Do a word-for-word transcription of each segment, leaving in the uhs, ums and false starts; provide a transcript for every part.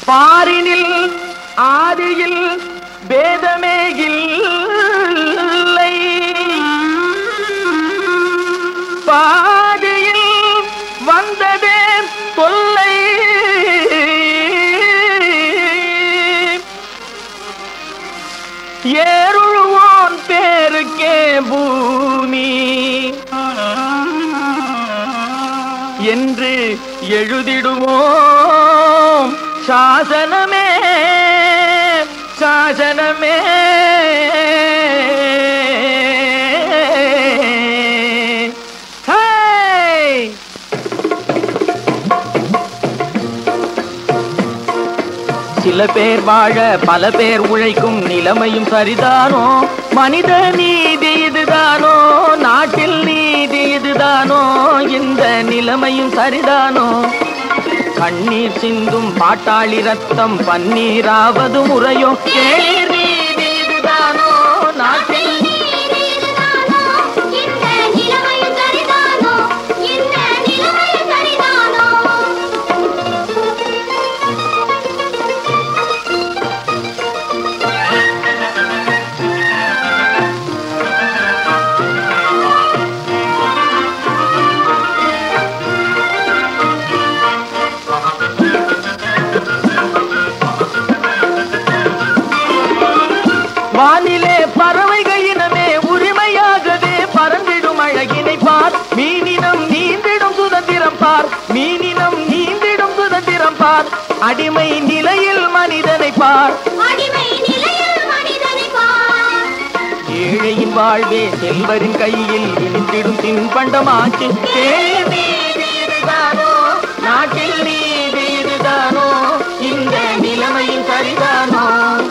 பாரினில் ஆதியில் வேதமே இல்லை, பாதியில் வந்ததே தொல்லை. ஏருழுவோன் பேருக்கே பூமி என்று எழுதிடுவோம் சாசனமே சாசனமே. சில பேர் வாழ பல பேர் உழைக்கும் நிலைமையும் சரிதானோ? மனித நீதி இதுதானோ? நாட்டில் நீதி இதுதானோ? இந்த நிலைமையும் சரிதானோ? கண்ணீர் சிந்தும் பாட்டாளி ரத்தம் பன்னீராவது முறையோ? கேளீர் நீதி இதுதானோ? நாட்டில் வானிலே பறவைகள் இனமே உரிமையாகவே பறந்திடும் அழகினை பார். மீனினம் நீந்திடும் சுதந்திரம் பார், மீனினம் நீந்திடும் சுதந்திரம் பார். அடிமை நிலையில் மனிதனை பார், ஏழையின் வாழ்வே செல்வரின் கையில் விழுந்திடும் தின்பண்டமாச்சு. நாட்டில் நீதி இதுதானோ? இந்த நிலைமையும் சரிதானோ?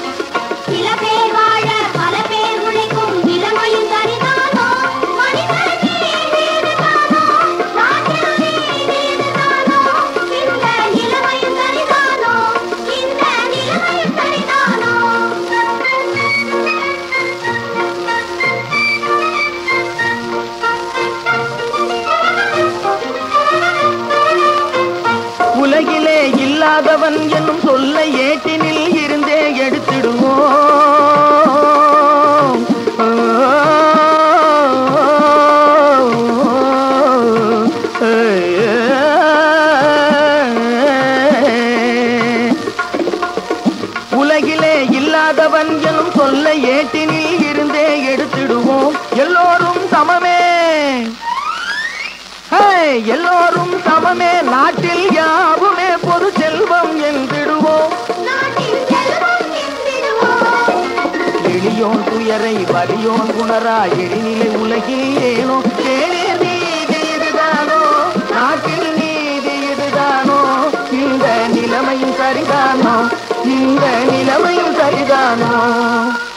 உலகிலே இல்லாதவன் என்னும் சொல்ல ஏட்டினில் இருந்தே எடுத்திடுவோம். உலகிலே இல்லாதவன் என்னும் சொல்ல ஏட்டினில் இருந்தே எடுத்திடுவோம். எல்லோரும் சமமே, எல்லோரும் சமமே, நாட்டில் யாவுமே பொது செல்வம் என்றிடுவோம். எளியோன் துயரை வலியோன் உணரா எழிநிலை உலகில் ஏனோ? கேளீர் நீதி இதுதானோ? நாட்டில் நீதி இதுதானோ? இந்த நிலைமையும் சரிதானோ? இந்த நிலைமையும் சரிதானோ?